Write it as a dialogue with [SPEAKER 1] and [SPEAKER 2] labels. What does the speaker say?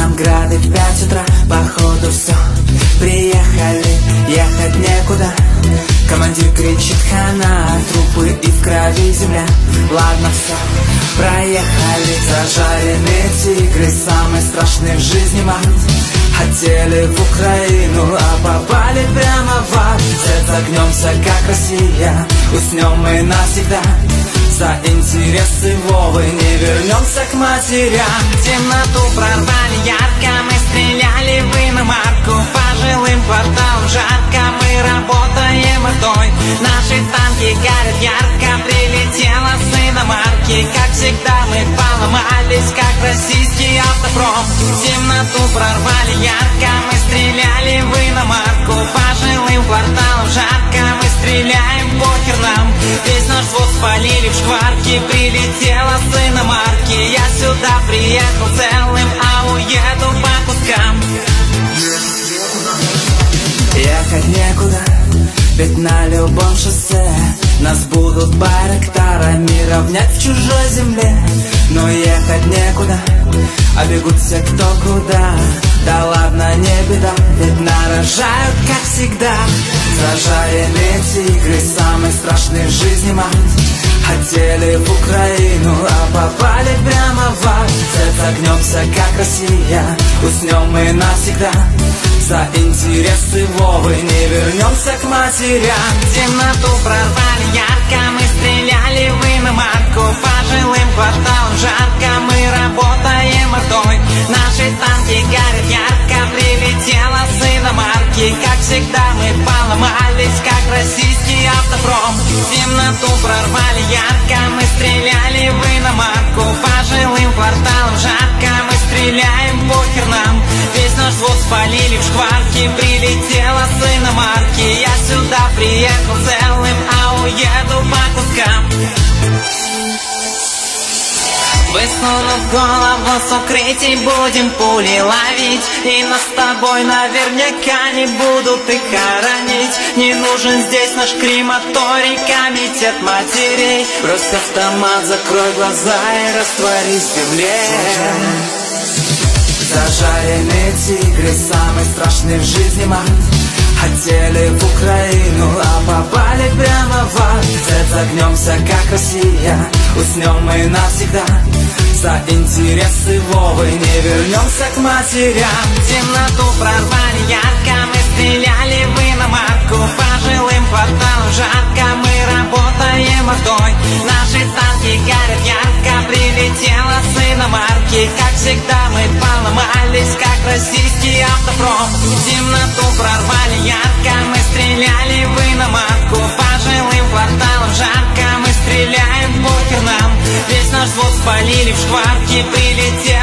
[SPEAKER 1] там грады в 5 утра. Походу все, приехали, ехать некуда. Командир кричит хана, трупы и в крови земля. Ладно, все, проехали. Зажаренные тигры, самый страшный в жизни мат. Хотели в Украину, а попали прямо в ад. Загнемся, как Россия, уснем мы навсегда. За интересы Вовы не вернемся к матерям.
[SPEAKER 2] Темноту прорвали ярко, мы стреляли в иномарку. По жилым кварталам жарко, мы работаем ртой. Наши танки горят ярко, прилетела с иномарки. Как всегда мы поломались, как российский автопром. Темноту прорвали ярко, мы стреляли в иномарку. По жилым кварталам жарко, мы стреляем, похер нам. Весь наш взвод спалили в шкварке, прилетела с иномарки. Я сюда приехал целым, а уеду по кускам.
[SPEAKER 1] Ехать некуда, ведь на любом шоссе нас будут байрактарами равнять в чужой земле. Но ехать некуда, а бегут все кто куда. Да ладно, не беда, ведь нарожают, как всегда. Зажаренные тигры, самый страшный в жизни мат. Хотели в Украину, а попали прямо в ад. Загнемся, как Россия, уснем мы навсегда. За интересы Вовы не вернемся к матерям.
[SPEAKER 2] Темноту прорвали ярко, мы стреляли в иномарку. По жилым кварталам жарко, мы работаем ртой. Наши танки горят ярко, прилетела с иномарки. Как всегда мы поломались, как российский автопром. Темноту прорвали ярко, мы стреляли в иномарку. По жилым кварталам жарко, мы стреляем, похер нам. Весь наш взвод спалили в шкварке, прилетела с иномарки. Я сюда приехал целым, а уеду по кускам. Высунув голову с укрытий, будем пули ловить. И нас с тобой наверняка не будут их хоронить. Не нужен здесь наш крематорий, комитет матерей.
[SPEAKER 1] Брось автомат, закрой глаза и растворись в земле. Зажаренные тигры, самый страшный в жизни мат. Хотели в Украину, а попали прямо в ад. Загнемся, как Россия, уснем мы навсегда. За интересы Вовы не вернемся к матерям.
[SPEAKER 2] Темноту прорвали ярко, мы стреляли в иномарку. По жилым кварталам жарко, мы работаем ртой. Наши танки горят ярко, прилетела с иномарки. Как всегда мы поломались, как российский автопром. Темноту прорвали ярко, мы стреляли в иномарку. По жилым кварталам жарко, мы стреляем, похер нам. Весь наш взвод спалили в шкварке, прилетел